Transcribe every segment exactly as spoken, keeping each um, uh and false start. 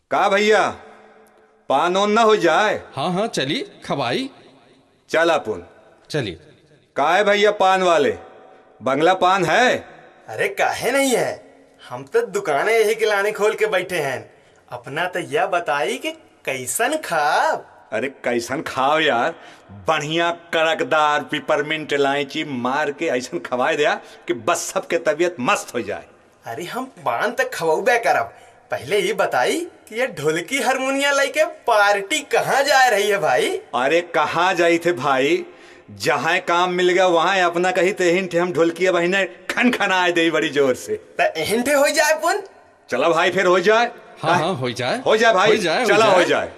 का भैया, पान ओन न हो जाए? हाँ हाँ चली खवाई। चल अपुन चलिए। का है भैया पान वाले, बंगला पान है? अरे काहे नहीं है, हम तो दुकानें यही गिलाने खोल के बैठे हैं। अपना तो यह बताई कि कैसन खाब? अरे कैसन खाओ यार, बढ़िया कड़कदार पिपरमिंट इलायची मार के ऐसा खवाए दिया कि बस सबके तबीयत मस्त हो जाए। अरे हम पान तक खवाबे करब, पहले ये बताई कि ये ढोलकी हारमोनिया लेके पार्टी कहाँ जा रही है भाई? अरे कहाँ जाई थे भाई, जहाँ काम मिल गया वहाँ अपना कही तेहिन थे हम ढोलकी बहिने खन खना आए दे बड़ी जोर से। एहिंठे हो जाए पुन। चलो भाई फिर हो जाए। हाँ हाँ हो जाए हो जाए भाई, चलो हो जाए।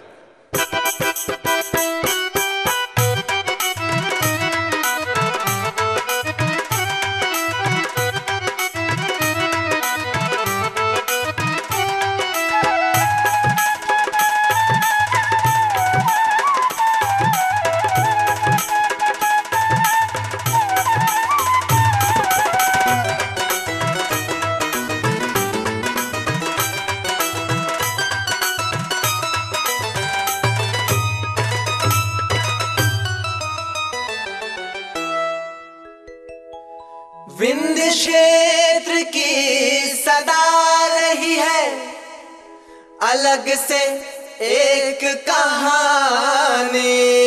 विंध्य क्षेत्र की सदा रही है अलग से एक कहानी,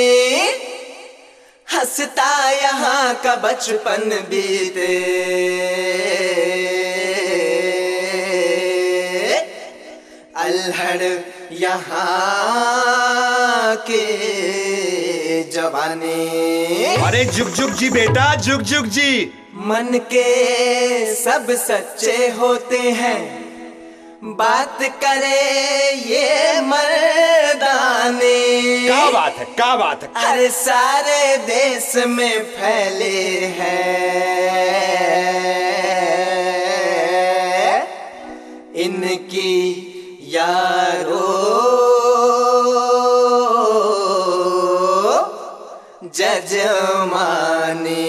हंसता यहाँ का बचपन बीते, अल्हड़ यहाँ के जवानी। अरे जुग जुग जी बेटा, जुग जुग जी। मन के सब सच्चे होते हैं, बात करे ये मर्दाने। क्या बात है, क्या बात है। अरे सारे देश में फैले हैं इनकी यारो जजमानी।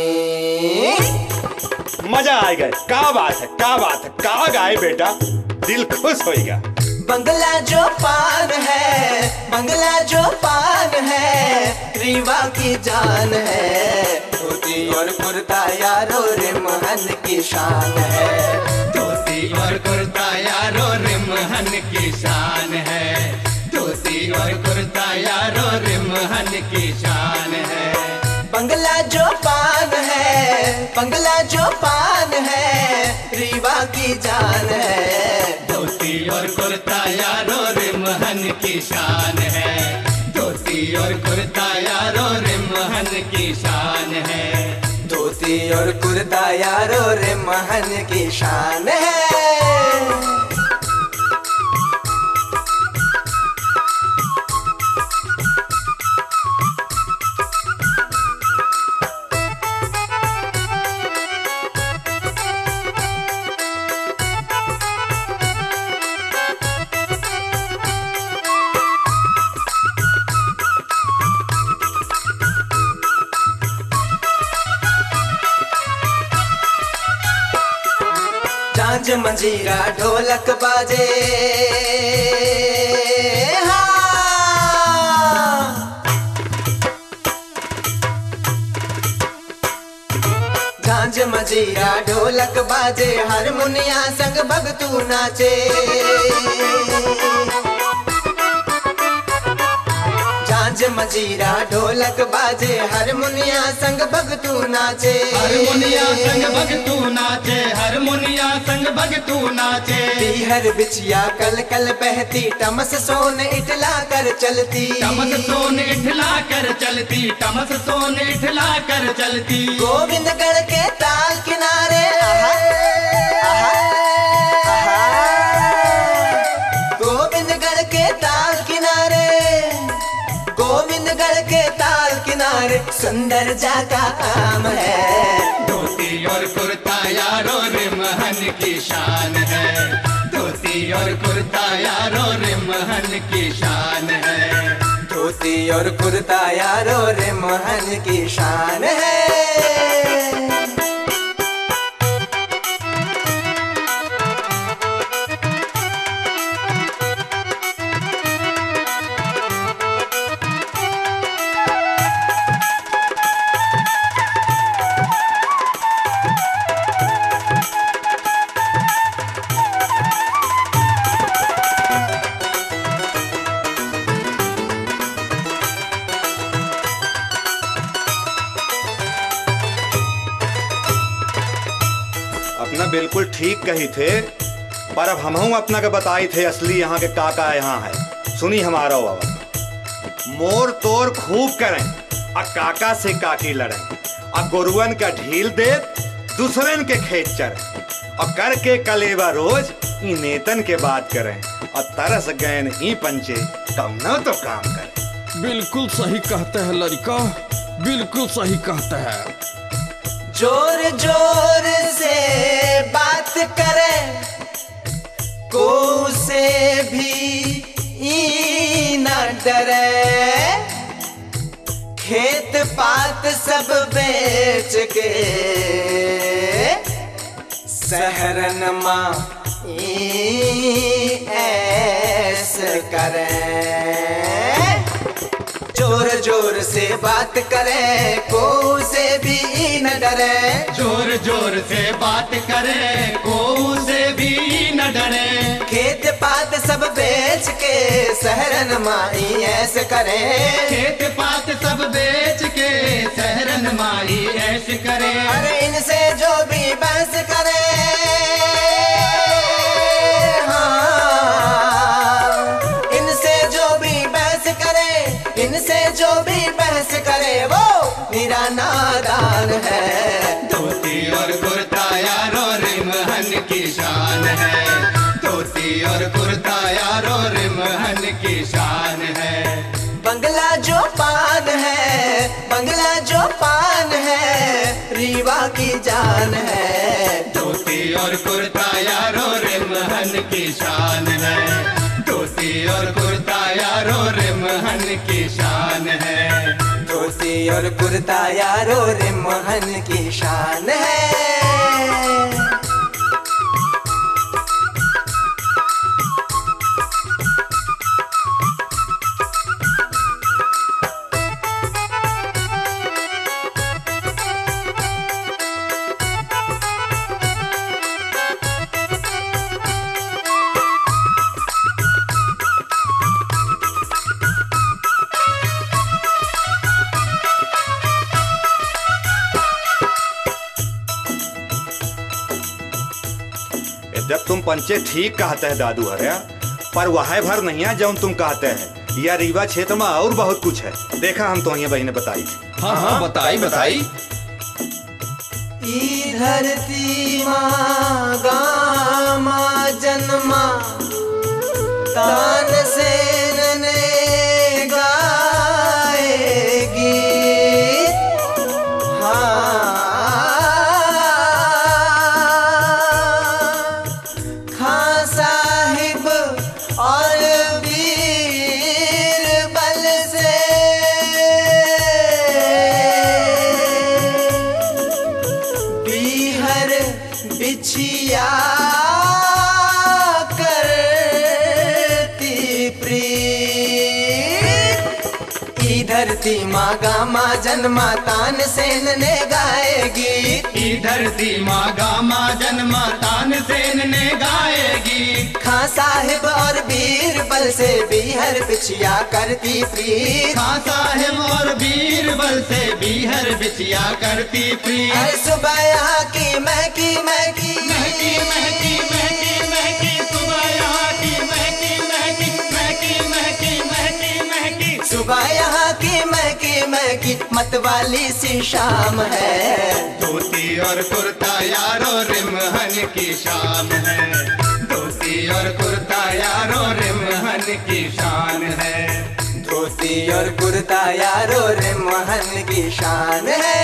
मजा आ गया, क्या बात है, क्या बात है, क्या गाए बेटा, दिल खुश होएगा। बंगला जो पान है, बंगला जो पान है, रीवा की जान है, धोती और कुर्ता यारो रिमहन की शान है, धोती और कुर्ता यारो रिमहन की शान है, धोती और कुर्ता यारो रिमहन की शान है। बंगला जो पान है, बंगला जो पान है, रीवा की जान है, धोती और कुर्ता यारो रिमहन की शान है, धोती और कुर्ता यारो रिमहन की शान है, धोती और कुर्ता यारो रिमहन की शान है। झांझ मंजीरा ढोलक बाजे, हाँ। झांझ मंजीरा ढोलक बाजे, हारमोनिया संग भगतू नाचे, झांझ मंजीरा ढोलक बाजे, हारमोनिया संग भगतू नाचे, हारमोनिया संग भगतू नाचे, हारमोनिया संग भगतू नाचे। पीहर बिछिया कल कल बहती, टमस सोन इठला कर चलती, टमस सोन इठला कर चलती, टमस सोन इठला कर चलती। गोविंदगढ़ के ताल किनारे, आहा, आहा, आहा। गोविंदगढ़ के ताल किनारे, गोविंदगढ़ के ताल किनारे, सुंदर जाका आम है, धोती और कुर्ता यारो रिमहन की शान है, धोती और कुर्ता यारो रिमहन की शान है, धोती और कुर्ता यारो रिमहन की शान है। बिल्कुल ठीक कही थे, पर अब हम अपना के बताई थे असली यहाँ के काका यहाँ है। सुनी हमारा बाबा, मोर तोर खूब करें और काका से काकी लड़ें और गोरुअन का ढील दे दूसरन के खेत चरें और करके कलेवा रोज ई नेतन के बात करें और तरस गैन ई पंचे कम न तो काम करें। बिल्कुल सही कहते हैं लड़का, बिल्कुल सही कहते हैं। जोर जोर से बात करे को से भी ई न डरे, खेत पात सब बेच के शहरन माँ ई ऐस करें। जोर जोर से बात करे को से भी न डरे, जोर जोर से बात करे को से भी न डरे, खेत पात सब बेच के शहरन माई ऐस करे, खेत पात सब बेच के शहरन माई ऐश करे। अरे इनसे जो भी बहस करे, हाँ इनसे जो भी बहस करे, इनसे जो भी बहस करे वो मेरा नादान है। धोती और कुर्ता यारो रिमहन की शान है, धोती और कुर्ता यारो रिमहन की शान है। बंगला जो पान है, बंगला जो पान है, रीवा की जान है। धोती और कुर्ता यारो रिमहन की शान है, धोती और कुर्ता यारो रिमहन की शान है। धोती और कुर्ता यारो रिमहन की शान है। जब तुम पंचे ठीक कहते हैं दादू हरिया, पर वह भर नहीं है जौन तुम कहते हैं। यह रीवा क्षेत्र में और बहुत कुछ है, देखा हम तो यहाँ बहने बताई थी। हाँ हाँ बताई बताई। ई धरती माँ गामा जन्मा तान सेन ने गाएगी, हाँ खां साहिब और बीरबल से बीहर बिछिया करती प्रीत। ई धरती माँ गामा जन्मा तान सेन ने गाएगी, ई धरती माँ गामा जन्मा तान सेन ने गाएगी। खां साहिब और बीरबल से बीहर बिछिया करती प्रीत। खां साहिब और बीरबल से बीहर बिछिया करती प्रीत। अरे सुबह यहाँ की महकी महकी महकी महकी महकी महकी सुबह यहाँ की महकी महकी महकी महकी महकी महकी सुबह यहाँ की महकी महकी मतवाली सी शाम है। धोती और कुर्ता यारो रिमहन की शान है, धोती और कुर्ता यारो रिमहन की शान है। धोती और कुर्ता यारो रिमहन की शान है।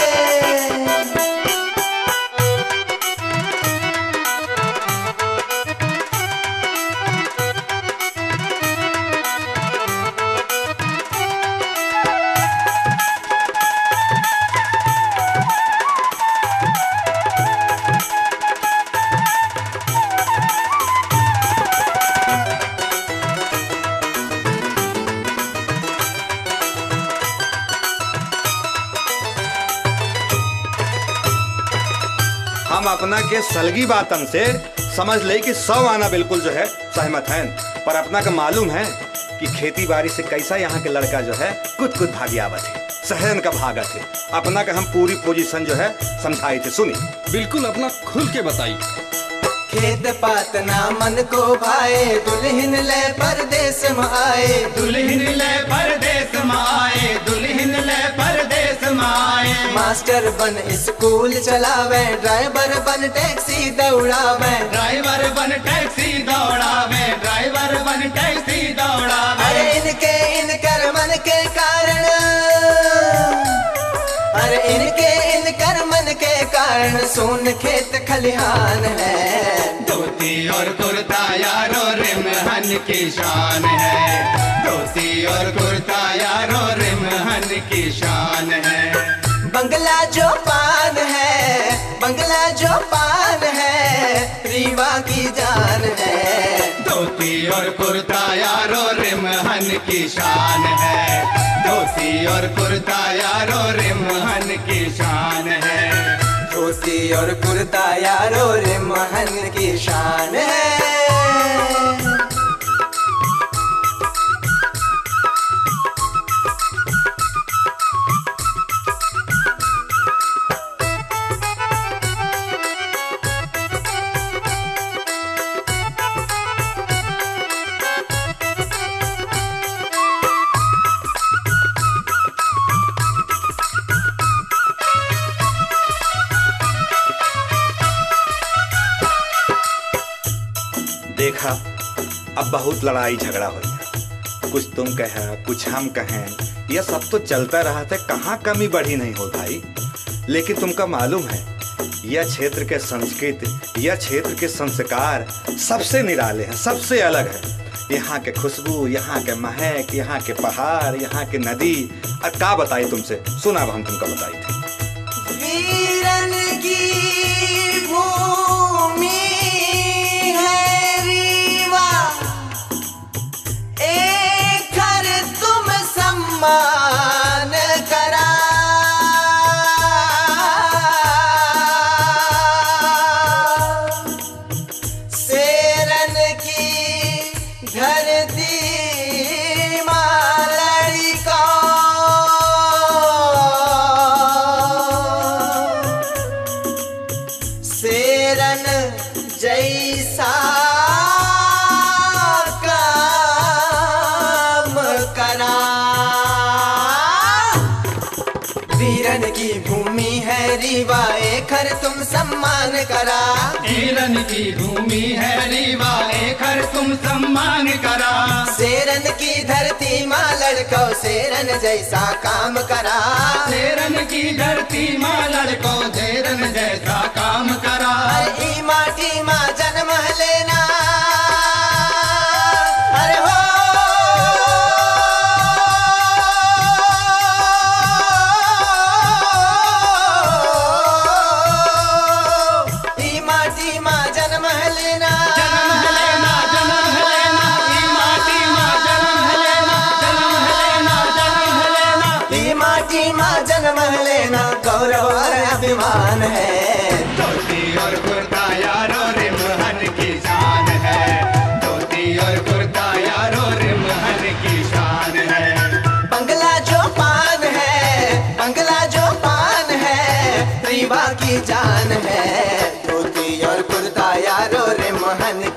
हम अपना के सलगी बातन से समझ ले कि सौ आना बिल्कुल जो है सहमत हैं, पर अपना का मालूम है कि खेती बाड़ी से कैसा यहाँ के लड़का जो है कुछ कुछ भागी आवत है। सहन का भागा थे। अपना का हम पूरी पोजीशन जो है समझाई थे, सुनी। बिल्कुल अपना खुल के बताई। खेत पात ना मन को भाए, दुल्हन ले परदेस में आए, दुल्हन ले परदेस में आए, दुल्हन ले परदेस में आए। मास्टर बन स्कूल चलावे, ड्राइवर बन टैक्सी दौड़ावे, ड्राइवर बन टैक्सी दौड़ावे, ड्राइवर बन टैक्सी दौड़ावे। अरे इनके इनकर मन के कारण, अरे इनके इनकर मन के कारण सोन खेत खलिहान है। धोती और कुर्ता यारो रिमहन की शान है, धोती और कुर्ता यारो रिमहन की शान है। बंगला जो पान है, बंगला जो पान है, रीवा की जान है। धोती और कुर्ता यारो रिमहन की शान है, धोती और कुर्ता यारो रिमहन की शान है। धोती और कुर्ता यारो रिमहन की शान है। देखा, अब बहुत लड़ाई झगड़ा हो गया। कुछ तुम कहें, कुछ हम कहें, यह सब तो चलता रहा था, कहाँ कमी बढ़ी नहीं हो भाई। लेकिन तुमका मालूम है, यह क्षेत्र के संस्कृति, यह क्षेत्र के संस्कार सबसे निराले हैं, सबसे अलग है। यहाँ के खुशबू, यहाँ के महक, यहाँ के पहाड़, यहाँ के नदी, अब क्या बताई तुमसे, सुना अब हम तुमको बताई थी। वीरन की भूमि है रीवा, एक घर तुम सम्मान करा। शेरन की धरती मालड़ी का, शेरन जैसा काम करा। वीरन की भूमि है रीवा, एक हर तुम सम्मान करा। वीरन की भूमि है रीवा, एक हर तुम सम्मान करा। शेरन की धरती माँ लड़को, शेरन जैसा काम करा। शेरन की धरती माँ लड़को, शेरन जैसा काम करा। अरे ई माटी माँ जन्म लेना, अरे हो ई माटी माँ जन्म लेना, जन्म लेना, जन्म लेना, ई माटी माँ जन्म लेना, जन्म लेना, जन्म लेना। ई माटी माँ जन्म लेना गौरव और अभिमान है। धोती और कुर्ता यारो रिमहन की शान है, धोती और कुर्ता यारो रिमहन की शान है। बंगला जो पान है, बंगला जो पान है, रीवा की जान है। धोती और कुर्ता यारो रिमहन